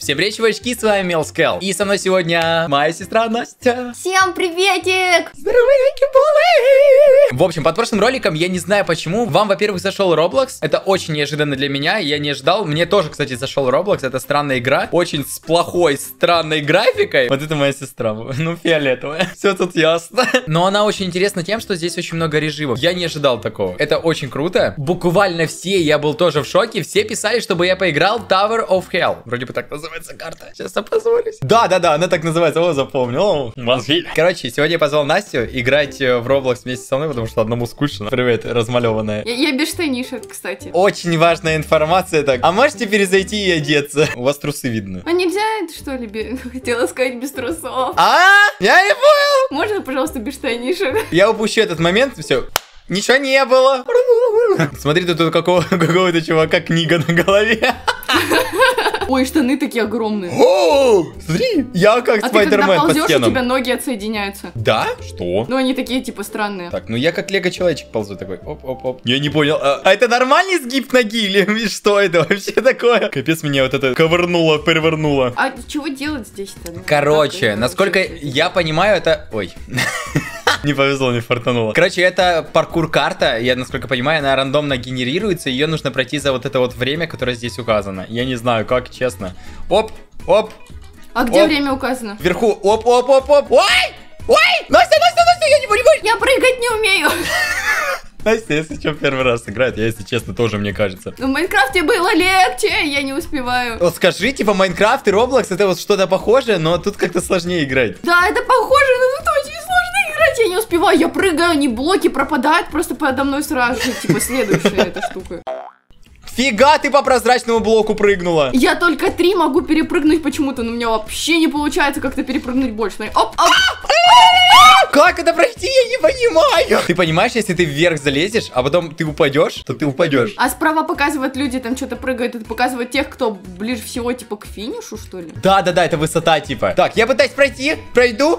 Всем привет, чувачки, с вами Мелскел. И со мной сегодня моя сестра Настя. Всем приветик! В общем, под прошлым роликом, я не знаю почему, вам, во-первых, зашел Roblox. Это очень неожиданно для меня, я не ожидал. Мне тоже, кстати, зашел Roblox. Это странная игра, очень с плохой, странной графикой. Вот это моя сестра, ну фиолетовая. Все тут ясно. Но она очень интересна тем, что здесь очень много режимов. Я не ожидал такого. Это очень круто. Буквально все, я был тоже в шоке. Все писали, чтобы я поиграл Tower of Hell. Вроде бы так называется карта. Сейчас опозорюсь. Да, она так называется. О, запомнил. Короче, сегодня я позвал Настю играть в Roblox вместе со мной, потому что одному скучно. Привет, размалеванная. Я без штанишек, кстати. Очень важная информация так. А можете перезайти и одеться? У вас трусы видно. А нельзя, что ли, хотела сказать без трусов? Я не понял. Можно, пожалуйста, без штанишек? Я упущу этот момент, все. Ничего не было. Смотри, тут какого-то чувака книга на голове. Ой, штаны такие огромные. О, смотри, я как Спайдермен по ползешь, стенам. у тебя ноги отсоединяются. Да? Что? Ну, они такие, типа, странные. Так, ну я как лего-человечек ползу такой. Оп-оп-оп. Я не понял. А это нормальный сгиб ноги или что это вообще такое? Капец, меня вот это ковырнуло, перевернуло. А чего делать здесь-то? Короче, насколько я понимаю, это... Ой... Не повезло, не фартануло. Короче, это паркур-карта. Я, насколько понимаю, она рандомно генерируется. Ее нужно пройти за вот это вот время, которое здесь указано. Я не знаю, как, честно. Оп, оп. А где оп. время указано? Вверху. Оп, оп, оп, оп. Ой! Ой! Настя, я не понимаю. Я прыгать не умею. Настя, если что, первый раз играет, я, если честно, тоже, мне кажется. В Майнкрафте было легче, я не успеваю. Вот скажи, типа, Майнкрафт и Roblox это вот что-то похожее, но тут как-то сложнее играть. Да, это похоже, но тут очень сложно играть, я не успеваю, я прыгаю, они блоки пропадают просто подо мной сразу же, типа, следующая эта штука. Фига, ты по прозрачному блоку прыгнула. Я только 3 могу перепрыгнуть почему-то, но у меня вообще не получается как-то перепрыгнуть больше. Смотри, оп, оп. Как это пройти? Я не понимаю. Ты понимаешь, если ты вверх залезешь, а потом ты упадешь, то ты упадешь. А справа показывают люди, там что-то прыгают, это показывает тех, кто ближе всего, типа, к финишу, что ли? Да, это высота, типа. Так, я пытаюсь пройти, пройду.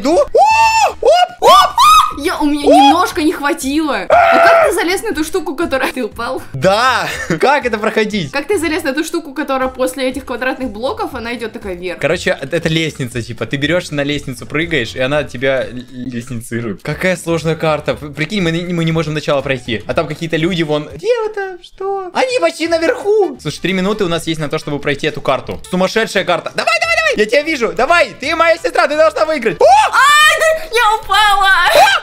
Оп. У меня немножко не хватило. А как ты залез на эту штуку, которая... Ты упал? Да, как это проходить? Как ты залез на эту штуку, которая после этих квадратных блоков, она идет такая вверх? Короче, это лестница, типа, ты берешь на лестницу, прыгаешь, и она тебя лестницирует. Какая сложная карта. Прикинь, мы не можем начало пройти. А там какие-то люди, вон... Где это? Что? Они почти наверху. Слушай, 3 минуты у нас есть на то, чтобы пройти эту карту. Сумасшедшая карта. Давай! Я тебя вижу. Давай, ты моя сестра, ты должна выиграть. Я упала!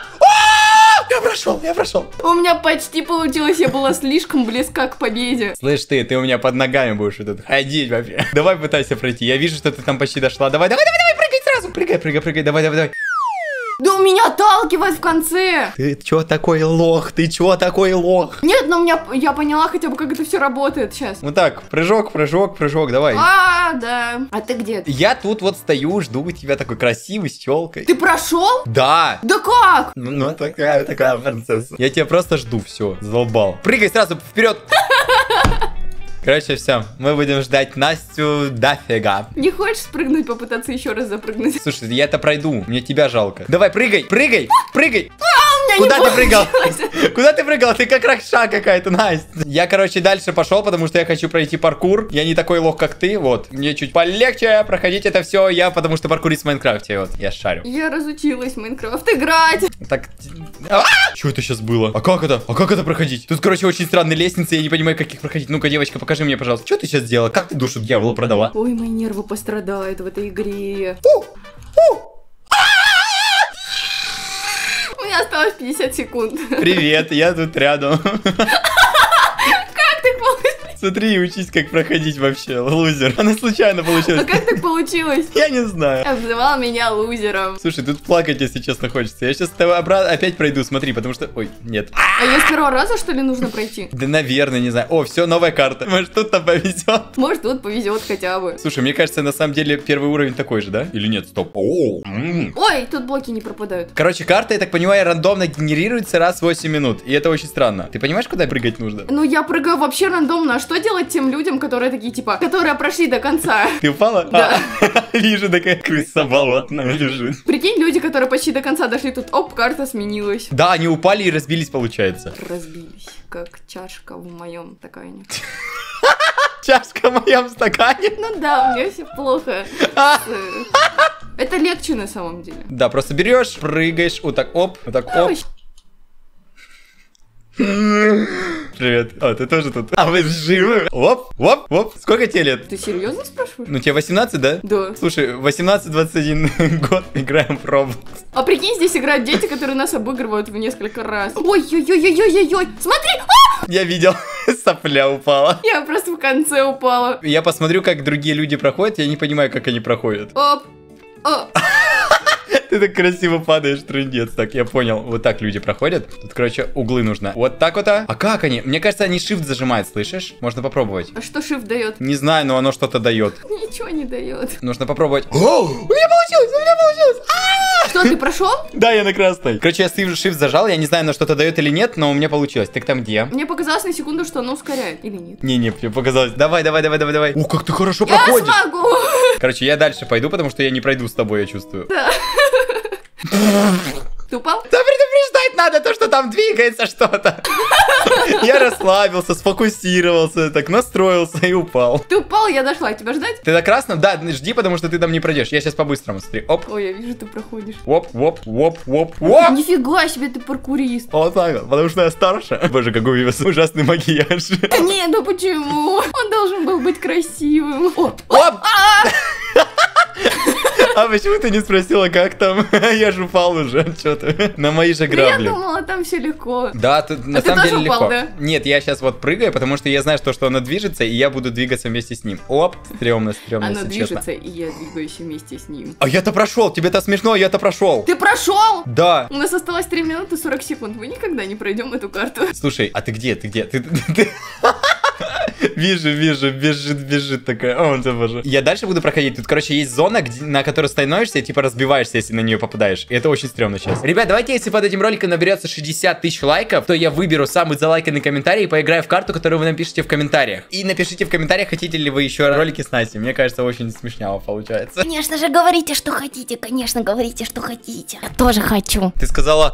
Я прошел. У меня почти получилось, я была слишком близка к победе. Слышь ты у меня под ногами будешь тут ходить вообще. Давай пытайся пройти. Я вижу, что ты там почти дошла. Давай, прыгай сразу. Прыгай, давай. Да у меня отталкивает в конце. Ты чё такой лох? Нет, но я поняла хотя бы, как это все работает сейчас. Вот так, прыжок, давай. Да. А ты где? Я тут вот стою, жду тебя такой красивый, с челкой. Ты прошел? Да. Да как? Ну такая принцесса. Я тебя просто жду, все, задолбал. Прыгай сразу вперед. Короче, все, мы будем ждать Настю дофига. Не хочешь спрыгнуть, попытаться еще раз запрыгнуть? Слушай, я это пройду, мне тебя жалко. Давай, прыгай. Куда ты прыгал? Куда ты прыгал? Ты как ракша какая-то, Настя. Я, короче, дальше пошел, потому что я хочу пройти паркур. Я не такой лох, как ты, вот. Мне чуть полегче проходить это все, потому что паркурист в Майнкрафте, вот, я шарю. Я разучилась в Майнкрафт играть. Так, что это сейчас было? А как это проходить? Тут, короче, очень странные лестницы, я не понимаю, как их проходить. Ну-ка, девочка, покажи мне, пожалуйста. Что ты сейчас сделала? Как ты душу дьявола продала? Ой, мои нервы пострадают в этой игре. У меня осталось 50 секунд. Привет, я тут рядом. Как так получилось? Смотри, учись, как проходить вообще, лузер. Она случайно получилась. А как так получилось? Я не знаю. Обзывал меня лузером. Слушай, тут плакать, если честно, хочется. Я сейчас с тобой опять пройду, смотри, потому что... Ой, нет. А ее с первого раза, что ли, нужно пройти? Да, наверное, не знаю. О, все, новая карта. Может, тут нам повезет. Может, тут повезет хотя бы. Слушай, мне кажется, на самом деле первый уровень такой же, да? Или нет? Стоп. Ой, тут блоки не пропадают. Короче, карта, я так понимаю, рандомно генерируется раз в 8 минут. И это очень странно. Ты понимаешь, куда прыгать нужно? Ну, я прыгаю вообще рандомно. А что делать тем людям, которые такие, типа, которые прошли до конца? Ты упала? Да. Вижу, такая крыса болотная лежит. Прикинь, люди, которые почти до конца дошли, тут, оп, карта сменилась. Да, они упали и разбились, получается. Разбились, как чашка в моем стакане. Чашка в моем стакане. Ну да, у меня все плохо. Это легче на самом деле. Да, просто берешь, прыгаешь, вот так, оп, вот так, оп. Привет. А, ты тоже тут? А вы живы? Оп, оп, оп. Сколько тебе лет? Ты серьезно спрашиваешь? Ну, тебе 18, да? Да. Слушай, 18-21 год играем в Roblox. А прикинь, здесь играют дети, которые нас обыгрывают в несколько раз. Ой-ой-ой-ой-ой-ой. Смотри! Я видел, сопля упала. Я просто в конце упала. Я посмотрю, как другие люди проходят, я не понимаю, как они проходят. Оп. Оп. Ты так красиво падаешь, трындец. Так, я понял. Вот так люди проходят. Тут, короче, углы нужно. Вот так вот. А как они? Мне кажется, они shift зажимают, слышишь? Можно попробовать. А что shift дает? Не знаю, но оно что-то дает. Ничего не дает. Нужно попробовать. О, у меня получилось, у меня получилось. Что, ты прошел? Да, я на красной. Короче, я shift зажал, я не знаю, на что-то дает или нет, но у меня получилось. Так там где? Мне показалось на секунду, что оно ускоряет. Или нет? Не, мне показалось. Давай. О, как ты хорошо Я проходишь. смогу! Короче, я дальше пойду, потому что я не пройду с тобой, я чувствую. Да. Ты упал? Да предупреждать надо то, что там двигается что-то. Я расслабился, сфокусировался, так настроился и упал. Ты упал, я дошла. Тебя ждать? Ты на красном? Да, жди, потому что ты там не пройдешь. Я сейчас по-быстрому, смотри. Оп, Ой, я вижу, ты проходишь. оп, оп, оп, оп, оп. Нифига себе, ты паркурист. Вот так вот, потому что я старше. Боже, какой у вас ужасный макияж. Не, ну почему? Он должен был быть красивым. Оп. Оп! А почему ты не спросила, как там? Я же упал уже, что ты? На мои же грабли. Я думала, там все легко. Да, тут на ты самом тоже деле упал, легко. да? Нет, я сейчас вот прыгаю, потому что я знаю, что оно движется, и я буду двигаться вместе с ним. Оп, стрёмно, Оно если честно. движется, и я двигаюсь вместе с ним. А я-то прошел, тебе-то смешно, а я-то прошел. Ты прошел? Да. У нас осталось 3 минуты 40 секунд. Мы никогда не пройдем эту карту. Слушай, а ты где? Ты... Вижу, бежит такая. О, боже. Я дальше буду проходить. Тут, короче, есть зона, на которой становишься и типа разбиваешься, если на нее попадаешь. И это очень стрёмно сейчас. Ребят, давайте, если под этим роликом наберется 60 тысяч лайков, то я выберу самый залайканный комментарий и поиграю в карту, которую вы напишите в комментариях. И напишите в комментариях, хотите ли вы еще ролики с Настей. Мне кажется, очень смешняво получается. Конечно же, говорите, что хотите. Конечно, говорите, что хотите. Я тоже хочу. Ты сказала...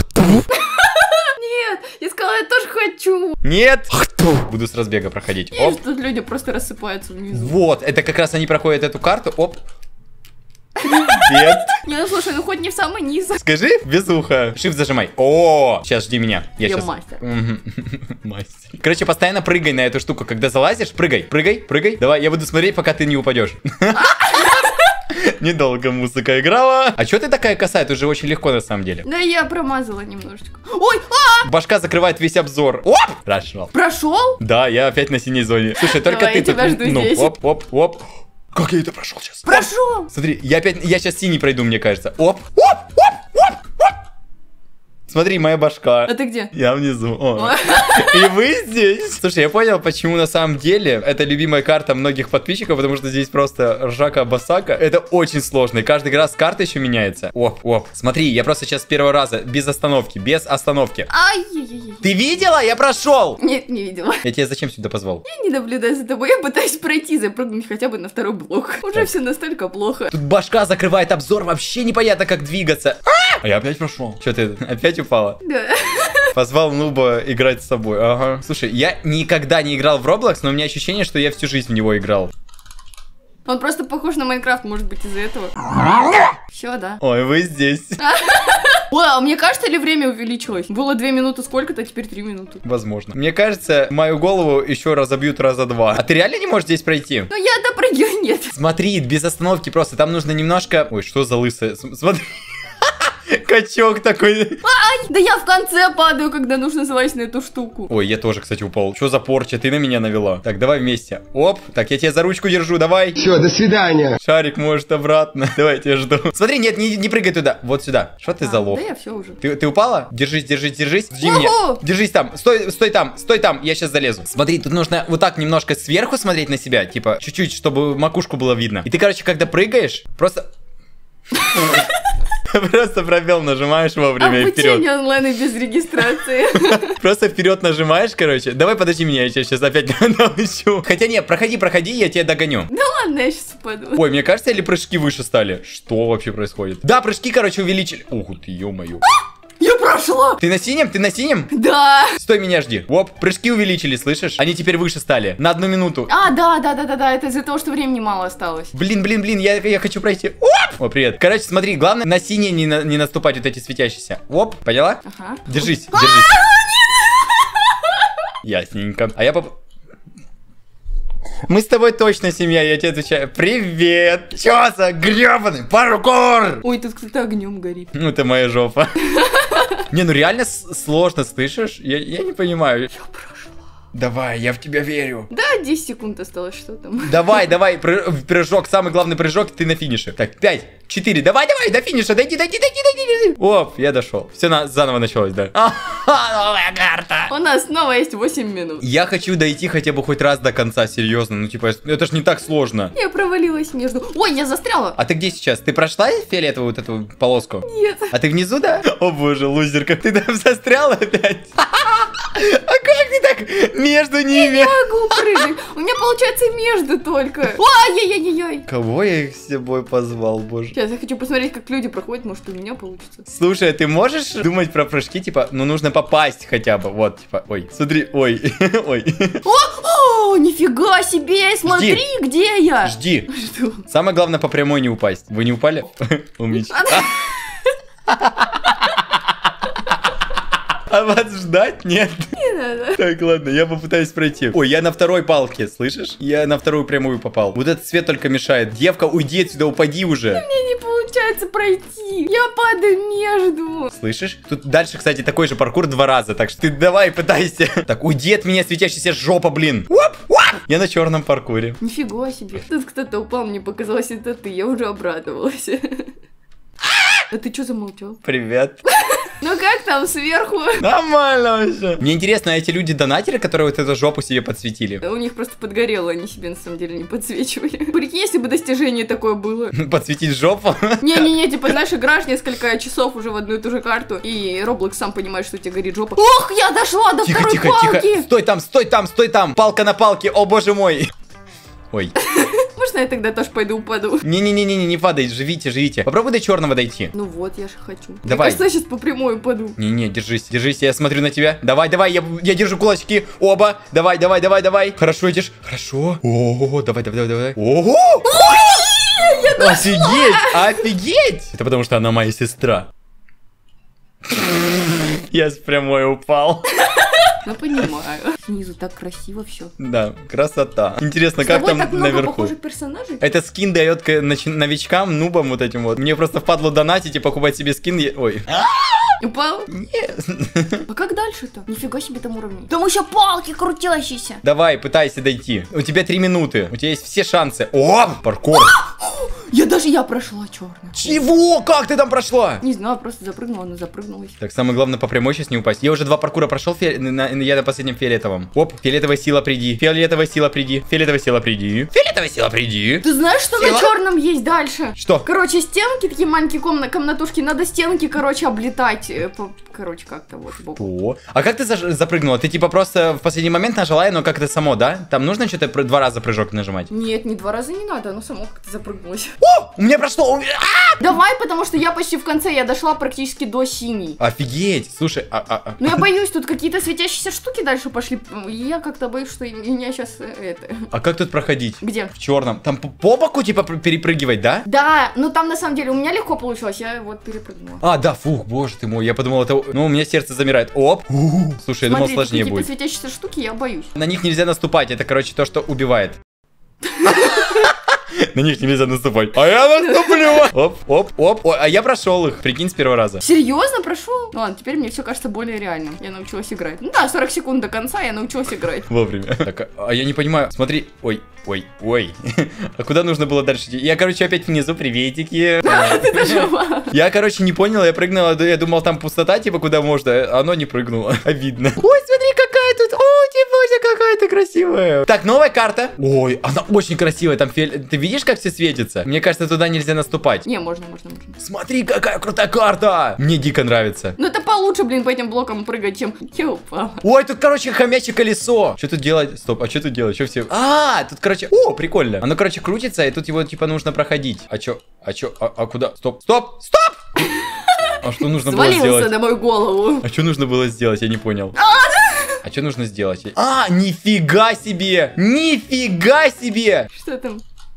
Нет, я сказала, я тоже хочу. Нет! Буду с разбега проходить. Я Оп. вижу, тут люди просто рассыпаются внизу. Вот, это как раз они проходят эту карту. Оп. Привет. Не, ну слушай, ну хоть не в самый низ. Скажи без уха. Shift зажимай. О, сейчас жди меня. Я щас... мастер. Мастер. Короче, постоянно прыгай на эту штуку. Когда залазишь, прыгай. Давай, я буду смотреть, пока ты не упадешь. Недолго музыка играла. А чё ты такая косая? Это уже очень легко на самом деле. Да я промазала немножечко. Ой, Башка закрывает весь обзор. Оп! Прошел. прошел? Да, я опять на синей зоне. Слушай, только Давай, ты я тебя тут... жду здесь. Оп. Как я это прошел сейчас? Прошел. Смотри, я сейчас синий пройду, мне кажется. Оп. Смотри, моя башка. А ты где? Я внизу. О. И вы здесь. Слушай, я понял, почему на самом деле это любимая карта многих подписчиков, потому что здесь просто ржака-басака. Это очень сложно. И каждый раз карта еще меняется. Оп. Смотри, я просто сейчас с первого раза, без остановки. Ай-яй-яй. Ты видела? Я прошел. Нет, не видела. Я тебя зачем сюда позвал? Я не наблюдаю за тобой, я пытаюсь пройти, запрыгнуть хотя бы на второй блок. Уже Так. все настолько плохо. Тут башка закрывает обзор, вообще непонятно, как двигаться. А я опять прошел. Че ты, опять упала? Да. Позвал нуба играть с собой. Ага. Слушай, я никогда не играл в Roblox, но у меня ощущение, что я всю жизнь в него играл. Он просто похож на Майнкрафт, может быть, из-за этого. Все, да. Ой, вы здесь. Ой, а мне кажется, ли время увеличилось? Было 2 минуты сколько-то, теперь 3 минуты. Возможно. Мне кажется, мою голову еще разобьют раза 2. А ты реально не можешь здесь пройти? Ну я допрыгиваю, нет. Смотри, без остановки просто. Там нужно немножко... Ой, что за лысая? Смотри. Качок такой. Ай, да я в конце падаю, когда нужно залазить на эту штуку. Ой, я тоже, кстати, упал. Что за порча? Ты на меня навела. Так, давай вместе. Оп. Так, я тебя за ручку держу, давай. Все, до свидания. Шарик может обратно. Давай, я тебя жду. Смотри, нет, не прыгай туда. Вот сюда. Что ты за лох? Да я все уже. Ты упала? Держись. Жди меня. Ого! Держись там. Стой там. Я сейчас залезу. Смотри, тут нужно вот так немножко сверху смотреть на себя. Типа, чуть-чуть, чтобы макушку было видно. И ты, короче, когда прыгаешь, просто... Просто пробел нажимаешь вовремя и вперед. Обучение онлайн и без регистрации. Просто вперед нажимаешь, короче. Давай подожди меня, я тебя сейчас опять научу. Хотя нет, проходи, я тебя догоню. Да ладно, я сейчас упаду. Ой, мне кажется, или прыжки выше стали? Что вообще происходит? Да, прыжки, короче, увеличили. Ух ты, ё-моё. Я прошел! прошла. Ты на синем? Ты на синем? Да. Стой, меня жди. Оп, прыжки увеличили, слышишь? Они теперь выше стали. На 1 минуту. А, да, это из-за того, что времени мало осталось. Блин, я хочу пройти. Оп! О, привет. Короче, смотри, главное на синие не наступать, вот эти светящиеся. Оп, поняла? Ага. Держись. Ясненько. А я Мы с тобой точно семья, я тебе отвечаю. Привет! Чё за грёбаный паркур? Ой, тут кто-то огнем горит. Ну, это моя жопа. Не, ну реально сложно, слышишь? Я не понимаю. Я прошла. Давай, я в тебя верю. Да, 10 секунд осталось, что там. Давай, прыжок, самый главный прыжок, ты на финише. Так, 5, 4, давай, до финиша, дойди. Оп, я дошел. Все заново началось, да. Новая карта. У нас снова есть 8 минут. Я хочу дойти хотя бы хоть раз до конца, серьезно. Ну, типа, это ж не так сложно. Я провалилась между... Ой, я застряла. А ты где сейчас? Ты прошла фиолетовую вот эту полоску? Нет. А ты внизу, да? О боже, лузерка, ты там застряла опять? А как ты так между ними? Я могу прыгать. У меня получается между только. Ой-ой-ой-ой. Кого я их с собой позвал, боже? Сейчас я хочу посмотреть, как люди проходят, может, у меня получится. Слушай, а ты можешь думать про прыжки, типа, ну нужно попасть хотя бы, вот, типа, ой, смотри, ой, ой. О, нифига себе, смотри, где я. Жди. Что? Самое главное по прямой не упасть. Вы не упали? Умничка. А вас ждать? Нет. Не надо. Так, ладно, я попытаюсь пройти. Ой, я на второй палке, слышишь? Я на вторую прямую попал. Вот этот свет только мешает. Девка, уйди отсюда, упади уже. Мне не получается пройти. Я падаю между. Слышишь? Тут дальше, кстати, такой же паркур 2 раза. Так что ты давай, пытайся. Так, уйди от меня, светящаяся жопа, блин. Я на черном паркуре. Нифига себе. Тут кто-то упал, мне показалось, это ты. Я уже обрадовалась. А ты что замолчал? Привет. Ну как там сверху? Нормально вообще. Мне интересно, а эти люди-донатеры, которые вот эту жопу себе подсветили? У них просто подгорело, они себе на самом деле не подсвечивали. Прикинь, если бы достижение такое было. Подсветить жопу? Не-не-не, типа, знаешь, играешь несколько часов уже в одну и ту же карту, и Roblox сам понимает, что у тебя горит жопа. Ох, я дошла до второй палки! Стой там! Палка на палке, о боже мой! Ой. Можно я тогда тоже пойду упаду? Не падай, живите. Попробуй до черного дойти. Ну вот, я же хочу. Давай. Мне кажется, я сейчас по прямой упаду. Не, держись, я смотрю на тебя. Давай, я держу кулачки. Оба. Давай. Хорошо идешь. Хорошо. О, давай. Ого! Офигеть! Это потому что она моя сестра. Я с прямой упал. Ну, понимаю. Снизу так красиво все. Да, красота. Интересно, как там так много наверху? похожих персонажей? Это скин дает новичкам, нубам вот этим вот. Мне просто впадло донатить и покупать себе скин. Ой. Упал? Нет. А как дальше-то? Нифига себе там уровни. Там еще палки крутящиеся. Давай, пытайся дойти. У тебя 3 минуты. У тебя есть все шансы. О, паркур. Я прошла черно. Чего? Как ты там прошла? Не знаю, просто запрыгнула, но запрыгнулась. Так, самое главное по прямой сейчас не упасть. Я уже 2 паркура прошел, я на последнем фиолетовом. Оп, фиолетовая сила, приди. Фиолетовая сила, приди. Ты знаешь, что на черном есть дальше? Что? Короче, стенки, такие маленькие комнатушки. Надо стенки, короче, облетать. Короче, как-то вот. О, а как ты запрыгнула? Ты типа просто в последний момент нажала, но как-то само, да? Там нужно что-то 2 раза прыжок нажимать? Нет, не 2 раза не надо, оно само как-то запрыгнулось. О, у меня прошло. Давай, потому что я почти в конце, я дошла практически до синей. Офигеть, слушай, Ну я боюсь, тут какие-то светящиеся штуки дальше пошли. Я как-то боюсь, что меня сейчас это... А как тут проходить? Где? В черном. Там по боку типа перепрыгивать, да? Да, ну там на самом деле у меня легко получилось, я вот перепрыгнула. А, да, фух, боже ты мой, я подумал, это... Ну, у меня сердце замирает. Оп. Слушай, я думал, сложнее будет. Какие-то светящиеся штуки, я боюсь. На них нельзя наступать, это, короче, то, что убивает. На них нельзя наступать. А я наступлю. Оп. А я прошел их. Прикинь, с первого раза. Серьезно прошел? Ладно, теперь мне все кажется более реальным. Я научилась играть. Ну да, 40 секунд до конца я научилась играть. Вовремя. Так, а я не понимаю. Смотри. Ой. А куда нужно было дальше идти? Я, короче, опять внизу. Приветики. Ты дожила. Я, короче, не понял. Я прыгнула. Я думал, там пустота, типа, куда можно. Оно не прыгнуло. Обидно. Ой, смотри, какая тут. Ой, боже, какая ты красивая. Так, новая карта. Ой, она очень красивая. Там ты видишь, как все светится? Мне кажется, туда нельзя наступать. Не, можно. Смотри, какая крутая карта. Мне дико нравится. Ну это получше, блин, по этим блокам прыгать, чем я упала. Ой, тут, короче, хомячье колесо. Что тут делать? Стоп, а что тут делать? Что все? А, тут, короче, о, прикольно. Оно, короче, крутится, и тут его, типа, нужно проходить. А куда? Стоп. А что нужно было Свалился сделать? на мою голову. А что нужно было сделать? Я не понял. А что нужно сделать? А, нифига себе! Нифига себе! Что там?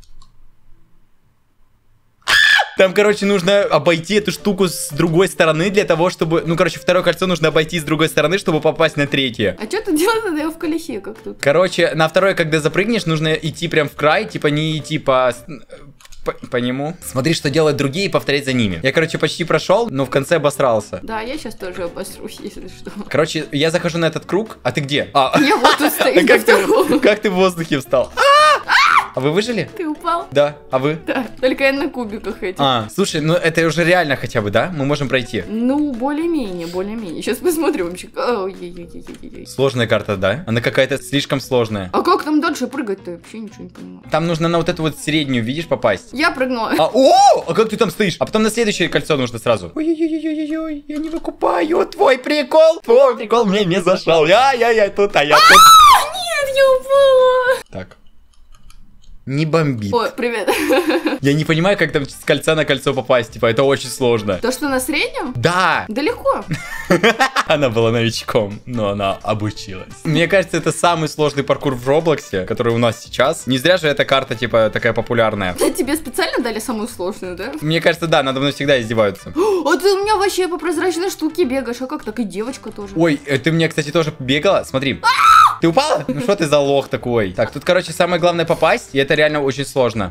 Там, короче, нужно обойти эту штуку с другой стороны для того, чтобы... Ну, короче, второе кольцо нужно обойти с другой стороны, чтобы попасть на третье. А что ты делаешь, когда я в колесе, как тут? Короче, на второе, когда запрыгнешь, нужно идти прям в край, типа не идти по нему. Смотри, что делают другие, и повторять за ними. Я, короче, почти прошел, но в конце обосрался. Да, я сейчас тоже обосрусь, если что. Короче, я захожу на этот круг, а ты где? Я вот тут стою. Как ты в воздухе встал? А вы выжили? Ты упал? Да. А вы? Да, только я на кубиках этих. Слушай, ну это уже реально хотя бы, да? Мы можем пройти. Ну, более-менее, более-менее. Сейчас посмотрим вообще. Ой-ой-ой-ой-ой. Сложная карта, да? Она какая-то слишком сложная. А как там дальше прыгать-то? Я вообще ничего не понимаю. Там нужно на вот эту вот среднюю, видишь, попасть. Я прыгнула. А как ты там стоишь? А потом на следующее кольцо нужно сразу. Ой-ой-ой-ой-ой, я не выкупаю твой прикол. Твой прикол мне не зашел. Я тут, а я тут. Нет, я упала. Так. Не бомбит. Ой, привет. Я не понимаю, как там с кольца на кольцо попасть. Типа, это очень сложно. То, что на среднем? Да! Да легко. Она была новичком, но она обучилась. Мне кажется, это самый сложный паркур в Роблоксе, который у нас сейчас. Не зря же эта карта, типа, такая популярная. А тебе специально дали самую сложную, да? Мне кажется, да, надо мной всегда издеваются. А ты у меня вообще по прозрачной штуке бегаешь, а как так и девочка тоже? Ой, ты мне, кстати, тоже бегала? Смотри. Ты упала? Ну что ты за лох такой? Так, тут, короче, самое главное попасть, и это реально очень сложно.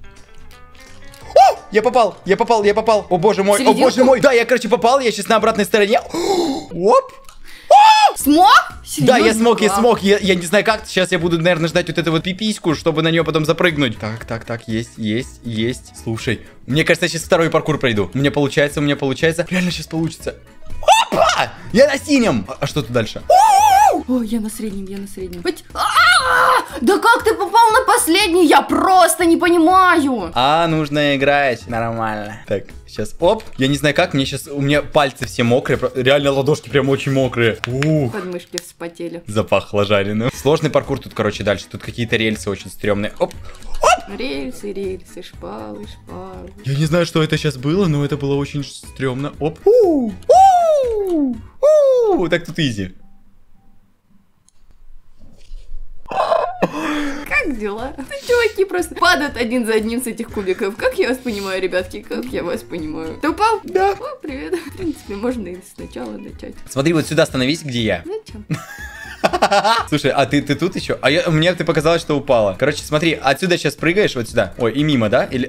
О, я попал. О, боже мой, Серединку? о, боже мой. Да, я, короче, попал, я сейчас на обратной стороне. Оп. Смог? Да, я Серьезно? смог. Я не знаю как. Сейчас я буду, наверное, ждать вот эту вот пипиську, чтобы на нее потом запрыгнуть. Так, есть. Слушай, мне кажется, я сейчас второй паркур пройду. У меня получается. Реально сейчас получится. Опа! Я на синем. А что тут дальше? Ой, я на среднем. Да как ты попал на последний? Я просто не понимаю. Нужно играть нормально. Так, сейчас, оп. Я не знаю как, у меня пальцы все мокрые. Реально ладошки прям очень мокрые. Ух. Подмышки вспотели. Запахло жареным. Сложный паркур тут, короче, дальше. Тут какие-то рельсы очень стрёмные. Оп. Рельсы, шпалы. Я не знаю, что это сейчас было, но это было очень стрёмно. Оп. Так тут изи. Как дела? Чуваки просто падают один за одним с этих кубиков. Как я вас понимаю, ребятки? Как я вас понимаю? Ты упал? Да. О, привет. В принципе, можно и сначала начать. Смотри, вот сюда становись, где я. Зачем? Слушай, а ты тут еще? Мне ты показалось, что упала. Короче, смотри, отсюда сейчас прыгаешь, вот сюда. Ой, и мимо, да? Или...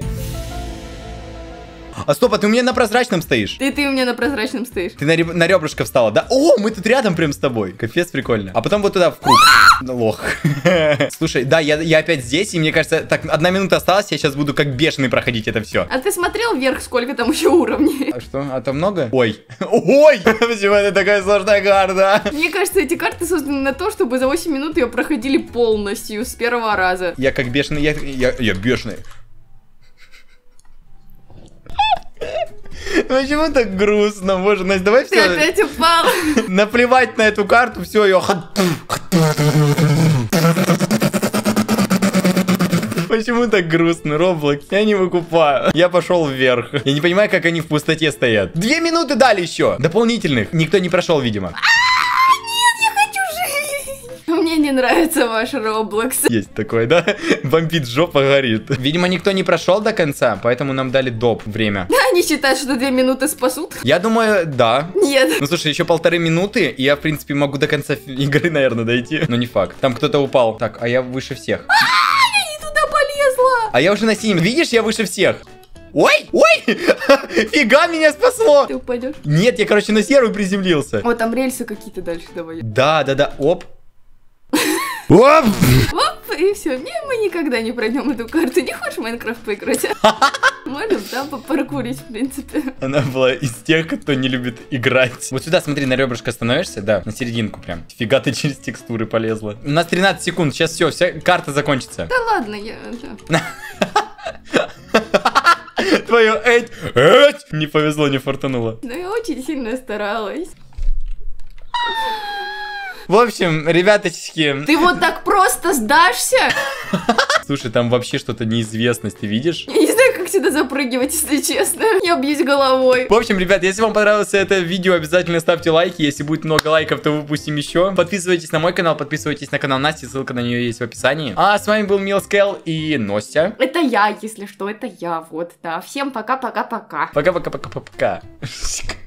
А стоп, а ты у меня на прозрачном стоишь? Ты у меня на прозрачном стоишь. Ты на ребрышко встала, да? О, мы тут рядом прям с тобой. Капец, прикольно. А потом вот туда, в круг. Лох. Слушай, да, я опять здесь, и мне кажется, так, 1 минута осталась, я сейчас буду как бешеный проходить это все. А ты смотрел вверх, сколько там еще уровней? А что, а там много? Ой. Ой! Почему это такая сложная карта? Мне кажется, эти карты созданы на то, чтобы за 8 минут ее проходили полностью, с первого раза. Я как бешеный, я бешеный. Почему так грустно? Боже, Настя, давай Ты все. опять упал. Наплевать на эту карту, все, ее. Почему так грустно, Роблокс? Я не выкупаю. Я пошел вверх. Я не понимаю, как они в пустоте стоят. 2 минуты дали еще. Дополнительных. Никто не прошел, видимо. Мне не нравится ваш Роблокс. Есть такое, да? Бомбит, жопа горит. Видимо, никто не прошел до конца, поэтому нам дали доп. время. Да, они считают, что 2 минуты спасут? Я думаю, да. Нет. Ну, слушай, еще 1,5 минуты, и я, в принципе, могу до конца игры, наверное, дойти. Но не факт. Там кто-то упал. Так, а я выше всех. Я не туда полезла. А я уже на синем. Видишь, я выше всех. Ой! Фига, меня спасло! Ты упадешь? Нет, я, короче, на серую приземлился. Вот там рельсы какие-то дальше, давай. Да. Оп. Оп! Оп, и все. Мы никогда не пройдем эту карту. Не хочешь в Майнкрафт поиграть? Можем там попаркурить, в принципе. Она была из тех, кто не любит играть. Вот сюда, смотри, на ребрышко становишься, да, на серединку прям. Фига ты через текстуры полезла. У нас 13 секунд, сейчас все, вся карта закончится. Да ладно, я... Твою не повезло, не фартануло. Но я очень сильно старалась. В общем, ребяточки... Ты вот так просто сдашься? Слушай, там вообще что-то неизвестность, ты видишь? Я не знаю, как как сюда запрыгивать, если честно. Я бьюсь головой. В общем, ребят, если вам понравилось это видео, обязательно ставьте лайки. Если будет много лайков, то выпустим еще. Подписывайтесь на мой канал, подписывайтесь на канал Насти, ссылка на нее есть в описании. А с вами был Милскел и Настя. Это я, если что, это я, вот, да. Всем пока-пока-пока. Пока-пока-пока-пока.